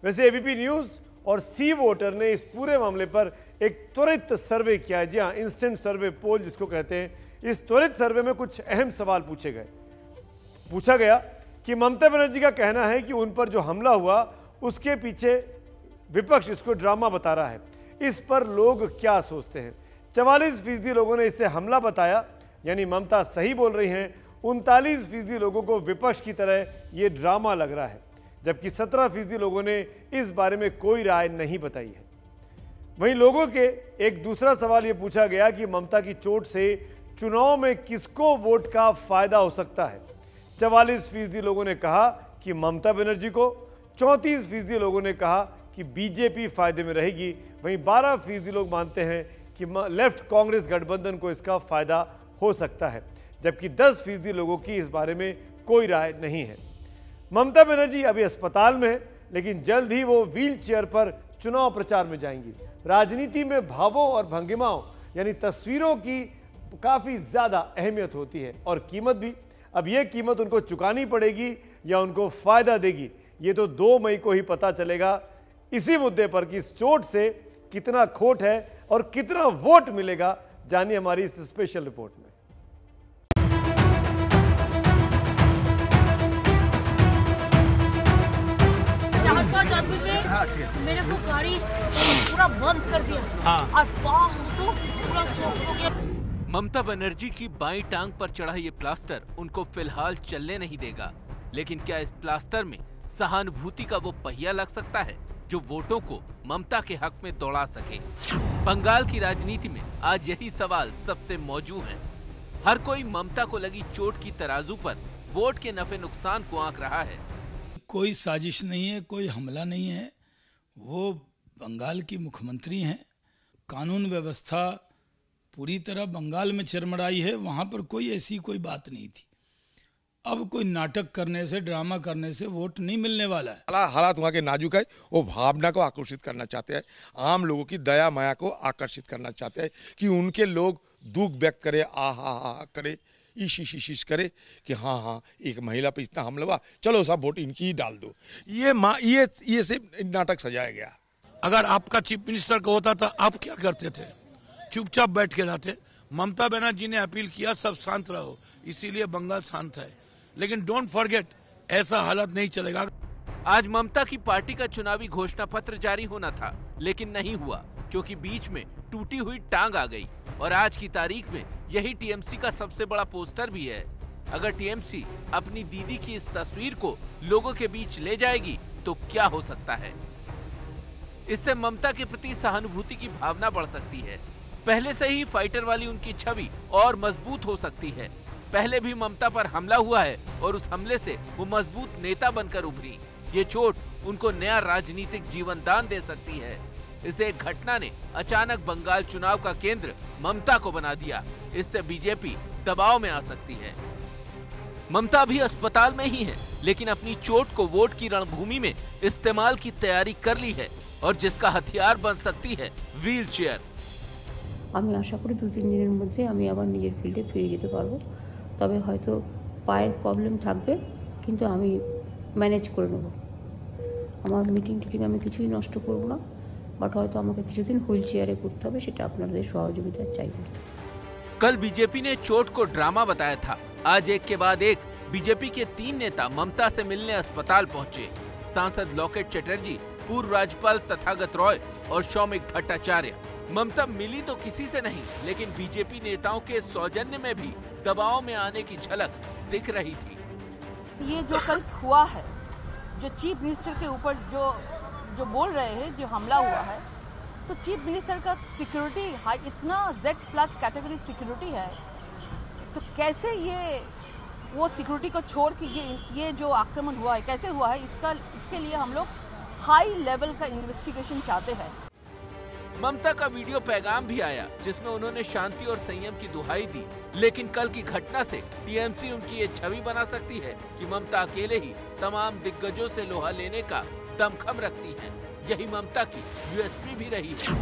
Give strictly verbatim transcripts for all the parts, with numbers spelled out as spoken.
वैसे ABP news और सी voter ने इस पूरे मामले पर एक त्वरित सर्वे किया है। जी हाँ, इंस्टेंट सर्वे पोल जिसको कहते हैं। इस त्वरित सर्वे में कुछ अहम सवाल पूछे गए। पूछा गया कि ममता बनर्जी का कहना है कि उन पर जो हमला हुआ उसके पीछे विपक्ष इसको ड्रामा बता रहा है। इस पर लोग क्या सोचते हैं? चवालीस फीसदी लोगों ने इसे हमला बताया, यानी ममता सही बोल रही हैं। उनतालीस फीसदी लोगों को विपक्ष की तरह ये ड्रामा लग रहा है, जबकि सत्रह फीसदी लोगों ने इस बारे में कोई राय नहीं बताई है। वहीं लोगों के एक दूसरा सवाल ये पूछा गया कि ममता की चोट से चुनाव में किसको वोट का फायदा हो सकता है। चवालीस फीसदी लोगों ने कहा कि ममता बनर्जी को, चौंतीस फीसदी लोगों ने कहा कि बीजेपी फायदे में रहेगी। वहीं बारह फीसदी लोग मानते हैं कि लेफ्ट कांग्रेस गठबंधन को इसका फायदा हो सकता है, जबकि दस फीसदी लोगों की इस बारे में कोई राय नहीं है। ममता बनर्जी अभी अस्पताल में है, लेकिन जल्द ही वो व्हील चेयर पर चुनाव प्रचार में जाएंगी। राजनीति में भावों और भंगिमाओं यानी तस्वीरों की काफ़ी ज़्यादा अहमियत होती है और कीमत भी। अब ये कीमत उनको चुकानी पड़ेगी या उनको फ़ायदा देगी, ये तो दो मई को ही पता चलेगा। इसी मुद्दे पर कि इस चोट से कितना खोट है और कितना वोट मिलेगा, जानिए हमारी इस स्पेशल रिपोर्ट में। चार पांच आदमी ने मेरे को गाड़ी पूरा बंद कर दिया। हाँ। और पाँव तो पूरा चोट हो गया। ममता बनर्जी की बाईं टांग पर चढ़ा ये प्लास्टर उनको फिलहाल चलने नहीं देगा, लेकिन क्या इस प्लास्टर में सहानुभूति का वो पहिया लग सकता है जो वोटों को ममता के हक में दौड़ा सके? बंगाल की राजनीति में आज यही सवाल सबसे मौजूद है। हर कोई ममता को लगी चोट की तराजू पर वोट के नफे नुकसान को आंक रहा है। कोई साजिश नहीं है, कोई हमला नहीं है। वो बंगाल की मुख्यमंत्री हैं। कानून व्यवस्था पूरी तरह बंगाल में चरमराई है, वहाँ पर कोई ऐसी कोई बात नहीं थी। अब कोई नाटक करने से, ड्रामा करने से वोट नहीं मिलने वाला है। हालात वहाँ के नाजुक है, वो भावना को आकर्षित करना चाहते हैं, आम लोगों की दया माया को आकर्षित करना चाहते हैं कि उनके लोग दुख व्यक्त करे, आ हा हा करे, ईश ईश ईश करे कि हाँ हाँ एक महिला पे इतना हमला हुआ, चलो सब वोट इनकी ही डाल दो। ये माँ ये ये से नाटक सजाया गया। अगर आपका चीफ मिनिस्टर का होता था, आप क्या करते थे? चुपचाप बैठ के रहते। ममता बनर्जी ने अपील किया सब शांत रहो, इसीलिए बंगाल शांत है। लेकिन डोंट फॉरगेट, ऐसा हालत नहीं चलेगा। आज ममता की पार्टी का चुनावी घोषणा पत्र जारी होना था, लेकिन नहीं हुआ क्योंकि बीच में टूटी हुई टांग आ गई। और आज की तारीख में यही टीएमसी का सबसे बड़ा पोस्टर भी है। अगर टीएमसी अपनी दीदी की इस तस्वीर को लोगों के बीच ले जाएगी तो क्या हो सकता है? इससे ममता के प्रति सहानुभूति की भावना बढ़ सकती है। पहले से ही फाइटर वाली उनकी छवि और मजबूत हो सकती है। पहले भी ममता पर हमला हुआ है और उस हमले से वो मजबूत नेता बनकर उभरी। ये चोट उनको नया राजनीतिक जीवन दान दे सकती है। इस एक घटना ने अचानक बंगाल चुनाव का केंद्र ममता को बना दिया। इससे बीजेपी दबाव में आ सकती है। ममता भी अस्पताल में ही है, लेकिन अपनी चोट को वोट की रणभूमि में इस्तेमाल की तैयारी कर ली है और जिसका हथियार बन सकती है व्हील चेयर। আমি আশা করি দু তিন দিনের মধ্যে আমি আবার নিজের ফিল্ডে ফিরে যেতে পারবো। তবে হয়তো পায়ের প্রবলেম থাকবে, কিন্তু আমি ম্যানেজ করে নেব। আমার মিটিং টিটিং আমি কিছুই নষ্ট করব না, বাট হয়তো আমাকে কিছুদিন হুইল চেয়ারে করতে হবে, সেটা আপনাদের সহযোগিতা চাইব। कल बीजेपी ने चोट को ड्रामा बताया था। आज एक के बाद एक बीजेपी के तीन नेता ममता से मिलने अस्पताल पहुंचे। सांसद लॉकेट चटर्जी, पूर्व राज्यपाल तथागत रॉय और शौमिक भट्टाचार्य। ममता मिली तो किसी से नहीं, लेकिन बीजेपी नेताओं के सौजन्य में भी दबाव में आने की झलक दिख रही थी। ये जो कल हुआ है, जो चीफ मिनिस्टर के ऊपर जो जो बोल रहे हैं, जो हमला हुआ है, तो चीफ मिनिस्टर का सिक्योरिटी हाई, इतना जेड प्लस कैटेगरी सिक्योरिटी है, तो कैसे ये वो सिक्योरिटी को छोड़ के ये ये जो आक्रमण हुआ है कैसे हुआ है? इसका इसके लिए हम लोग हाई लेवल का इन्वेस्टिगेशन चाहते हैं। ममता का वीडियो पैगाम भी आया जिसमें उन्होंने शांति और संयम की दुहाई दी, लेकिन कल की घटना से टीएमसी उनकी ये छवि बना सकती है कि ममता अकेले ही तमाम दिग्गजों से लोहा लेने का दमखम रखती हैं। यही ममता की यूएसपी भी रही है।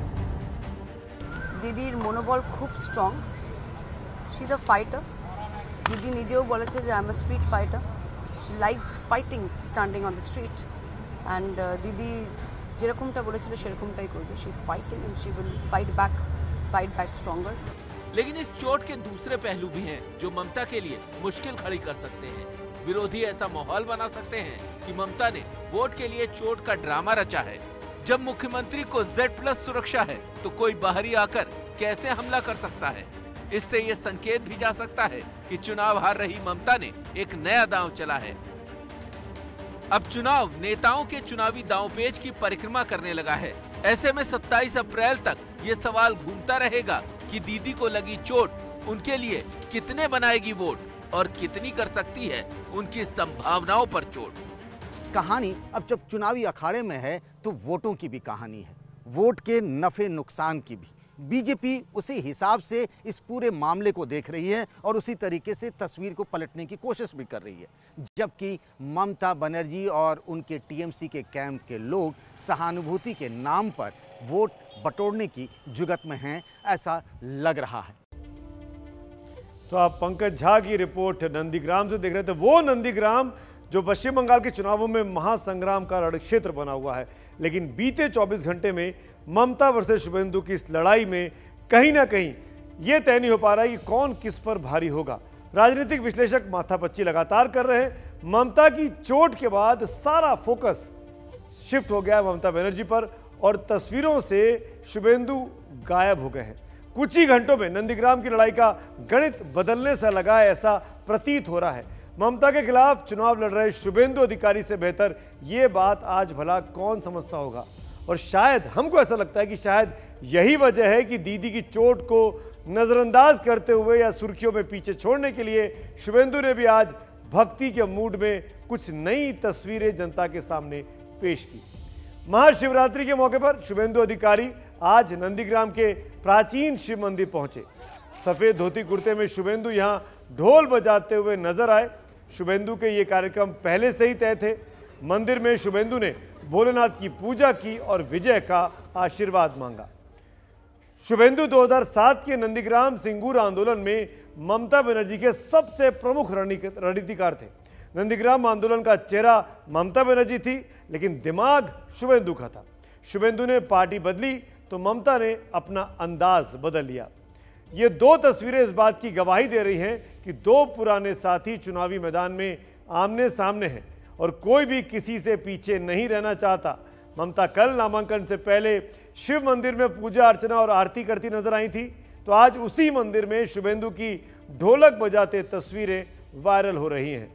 দিদির মনোবল খুব strong, she is a fighter. দিদি নিজেও বলেছে যে I am a street fighter, she likes fighting, standing on the street. And দিদি যেরকমটা বলেছিল সেরকমটাই করবে। She is fighting and she will fight back fight back stronger. लेकिन इस चोट के दूसरे पहलू भी हैं जो ममता के लिए मुश्किल खड़ी कर सकते हैं। विरोधी ऐसा माहौल बना सकते हैं कि ममता ने वोट के लिए चोट का ड्रामा रचा है। जब मुख्यमंत्री को जेड प्लस सुरक्षा है तो कोई बाहरी आकर कैसे हमला कर सकता है। इससे ये संकेत भी जा सकता है कि चुनाव हार रही ममता ने एक नया दांव चला है। अब चुनाव नेताओं के चुनावी दांवपेच की परिक्रमा करने लगा है। ऐसे में सत्ताईस अप्रैल तक ये सवाल घूमता रहेगा कि दीदी को लगी चोट उनके लिए कितने बनाएगी वोट और कितनी कर सकती है उनकी संभावनाओं पर चोट। कहानी अब जब चुनावी अखाड़े में है तो वोटों की भी कहानी है, वोट के नफे नुकसान की भी। बीजेपी उसी हिसाब से इस पूरे मामले को देख रही है और उसी तरीके से तस्वीर को पलटने की कोशिश भी कर रही है, जबकि ममता बनर्जी और उनके टीएमसी के कैंप के लोग सहानुभूति के नाम पर वोट बटोरने की जुगत में हैं, ऐसा लग रहा है। तो आप पंकज झा की रिपोर्ट नंदीग्राम से देख रहे थे। वो नंदीग्राम जो पश्चिम बंगाल के चुनावों में महासंग्राम का रणक्षेत्र बना हुआ है, लेकिन बीते चौबीस घंटे में ममता वर्सेस शुभेंदु की इस लड़ाई में कहीं ना कहीं ये तय नहीं हो पा रहा है कि कौन किस पर भारी होगा। राजनीतिक विश्लेषक माथापच्ची लगातार कर रहे हैं। ममता की चोट के बाद सारा फोकस शिफ्ट हो गया है ममता बनर्जी पर और तस्वीरों से शुभेंदु गायब हो गए हैं। कुछ ही घंटों में नंदीग्राम की लड़ाई का गणित बदलने सा लगा है, ऐसा प्रतीत हो रहा है। ममता के खिलाफ चुनाव लड़ रहे शुभेंदु अधिकारी से बेहतर ये बात आज भला कौन समझता होगा। और शायद हमको ऐसा लगता है कि शायद यही वजह है कि दीदी की चोट को नजरअंदाज करते हुए या सुर्खियों में पीछे छोड़ने के लिए शुभेंदु ने भी आज भक्ति के मूड में कुछ नई तस्वीरें जनता के सामने पेश की। महाशिवरात्रि के मौके पर शुभेंदु अधिकारी आज नंदीग्राम के प्राचीन शिव मंदिर पहुंचे। सफेद धोती कुर्ते में शुभेंदु यहां ढोल बजाते हुए नजर आए। शुभेंदु के ये कार्यक्रम पहले से ही तय थे। मंदिर में शुभेंदु ने भोलेनाथ की पूजा की और विजय का आशीर्वाद मांगा। शुभेंदु दो हज़ार सात के नंदीग्राम सिंगूर आंदोलन में ममता बनर्जी के सबसे प्रमुख रणनीतिकार थे। नंदीग्राम आंदोलन का चेहरा ममता बनर्जी थी, लेकिन दिमाग शुभेंदु का था। शुभेंदु ने पार्टी बदली तो ममता ने अपना अंदाज बदल लिया। ये दो तस्वीरें इस बात की गवाही दे रही हैं कि दो पुराने साथी चुनावी मैदान में आमने सामने हैं और कोई भी किसी से पीछे नहीं रहना चाहता। ममता कल नामांकन से पहले शिव मंदिर में पूजा अर्चना और आरती करती नजर आई थी, तो आज उसी मंदिर में शुभेंदु की ढोलक बजाते तस्वीरें वायरल हो रही हैं।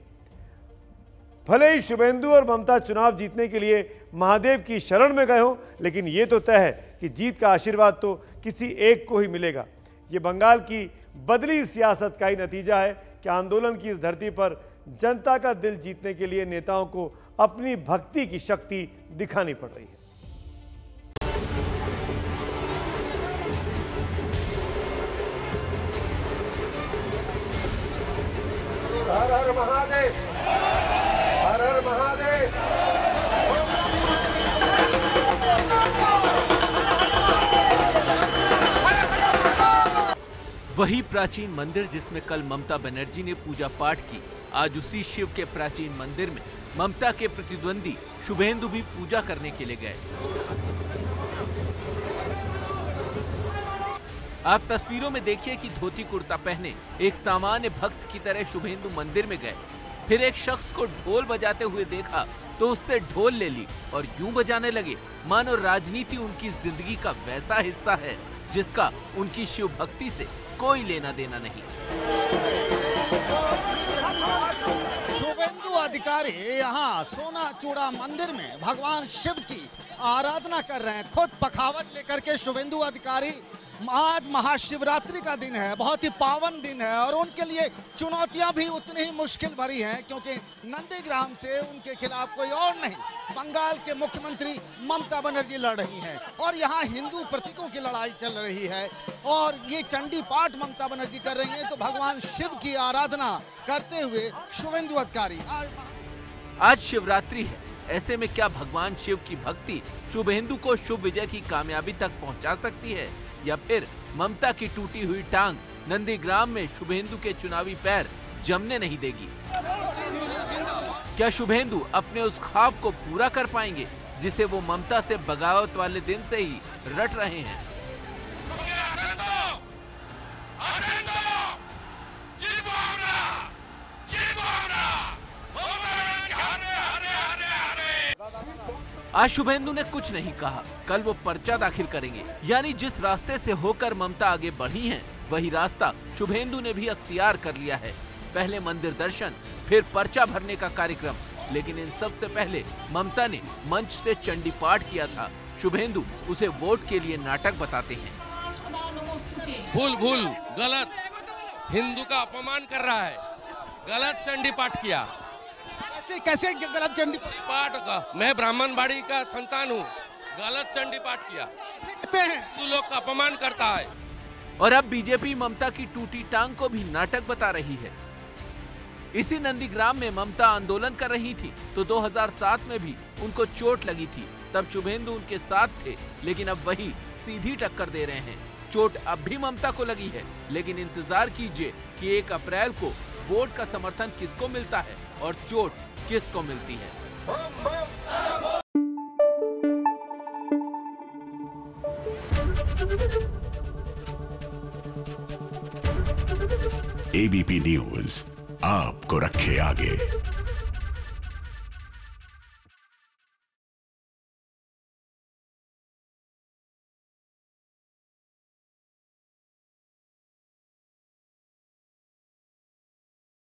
भले ही शुभेंदु और ममता चुनाव जीतने के लिए महादेव की शरण में गए हों, लेकिन ये तो तय है कि जीत का आशीर्वाद तो किसी एक को ही मिलेगा। ये बंगाल की बदली सियासत का ही नतीजा है कि आंदोलन की इस धरती पर जनता का दिल जीतने के लिए नेताओं को अपनी भक्ति की शक्ति दिखानी पड़ रही है। हर हर महादेव, हर हर महादेव। वही प्राचीन मंदिर जिसमें कल ममता बनर्जी ने पूजा पाठ की, आज उसी शिव के प्राचीन मंदिर में ममता के प्रतिद्वंदी शुभेंदु भी पूजा करने के लिए गए। आप तस्वीरों में देखिए कि धोती कुर्ता पहने एक सामान्य भक्त की तरह शुभेंदु मंदिर में गए। फिर एक शख्स को ढोल बजाते हुए देखा तो उससे ढोल ले ली और यूं बजाने लगे मानो राजनीति उनकी जिंदगी का वैसा हिस्सा है जिसका उनकी शिव भक्ति से कोई लेना देना नहीं। शुभेंदु अधिकारी यहाँ सोना चूड़ा मंदिर में भगवान शिव की आराधना कर रहे हैं। खुद पखावट लेकर के शुभेंदु अधिकारी, आज महाशिवरात्रि का दिन है, बहुत ही पावन दिन है और उनके लिए चुनौतियां भी उतनी ही मुश्किल भरी हैं, क्योंकि नंदीग्राम से उनके खिलाफ कोई और नहीं, बंगाल के मुख्यमंत्री ममता बनर्जी लड़ रही हैं और यहाँ हिंदू प्रतीकों की लड़ाई चल रही है और ये चंडी पाठ ममता बनर्जी कर रही हैं, तो भगवान शिव की आराधना करते हुए शुभेंदु अधिकारी। आज शिवरात्रि है, ऐसे में क्या भगवान शिव की भक्ति शुभेंदु को शुभ विजय की कामयाबी तक पहुंचा सकती है, या फिर ममता की टूटी हुई टांग नंदीग्राम में शुभेंदु के चुनावी पैर जमने नहीं देगी। क्या शुभेंदु अपने उस ख्वाब को पूरा कर पाएंगे जिसे वो ममता से बगावत वाले दिन से ही रट रहे हैं? आज शुभेंदु ने कुछ नहीं कहा, कल वो पर्चा दाखिल करेंगे। यानी जिस रास्ते से होकर ममता आगे बढ़ी हैं, वही रास्ता शुभेंदु ने भी अख्तियार कर लिया है। पहले मंदिर दर्शन, फिर पर्चा भरने का कार्यक्रम, लेकिन इन सब से पहले ममता ने मंच से चंडी पाठ किया था। शुभेंदु उसे वोट के लिए नाटक बताते हैं। भूल भूल गलत, हिंदू का अपमान कर रहा है, गलत चंडी पाठ किया। कैसे कैसे गलत चंडी पाठ का? मैं ब्राह्मण बाड़ी का संतान हूँ, गलत चंडी पाठ किया। कैसे कहते हैं? हिंदू लोग का अपमान करता है। और अब बीजेपी ममता की टूटी टांग को भी नाटक बता रही है। इसी नंदीग्राम में ममता आंदोलन कर रही थी तो दो हज़ार सात में भी उनको चोट लगी थी, तब शुभेंदु उनके साथ थे, लेकिन अब वही सीधी टक्कर दे रहे हैं। चोट अब भी ममता को लगी है, लेकिन इंतजार कीजिए कि एक अप्रैल को वोट का समर्थन किसको मिलता है और चोट किसको मिलती है। एबीपी न्यूज आपको रखे आगे।